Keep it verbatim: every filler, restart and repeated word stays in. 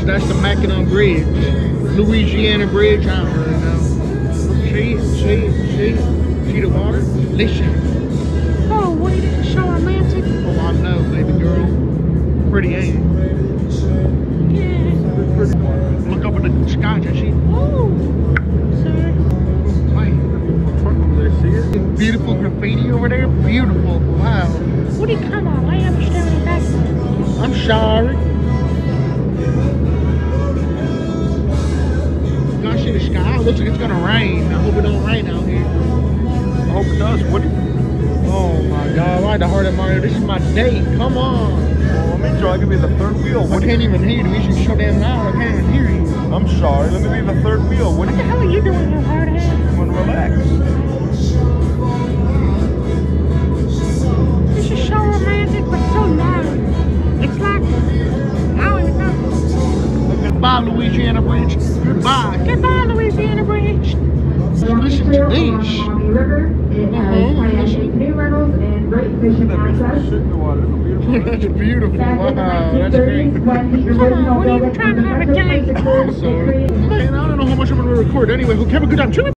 that's the Mackinac Bridge. Louisiana Bridge, I don't really know. See it, see it, see it. See the water? Listen. Oh, wait, it's so romantic. Oh, I know, baby girl. Pretty, ain't it? Yeah. Pretty. Look up at the sky, Jesse. Oh, sorry. See it? Beautiful graffiti over there. Beautiful. Wow. Woody, come on. I am staring back. I'm sorry. You gotta see the sky. It looks like it's gonna rain. I hope it don't rain out here. I hope it does, Woody. Oh my God, why the heart of Mario? This is my date. Come on. Well, let me try. I can be the third wheel, I Woody. can't even hear you. You should show damn loud. I can't even hear you. I'm sorry. Let me be the third wheel, Woody. What the hell are you doing, you hard head? I'm gonna relax. This is so romantic, but so loud. It's like, I don't even know. Goodbye, Louisiana Bridge. Goodbye. Goodbye, Louisiana Bridge. Listen to this. Uh-huh. New rentals and great fishing access. Shit in the water. It's beautiful. That's beautiful. Wow, that's great. Come on, what are you trying to have a date? I'm sorry. Man, I don't know how much I'm gonna record anyway. Have a good time.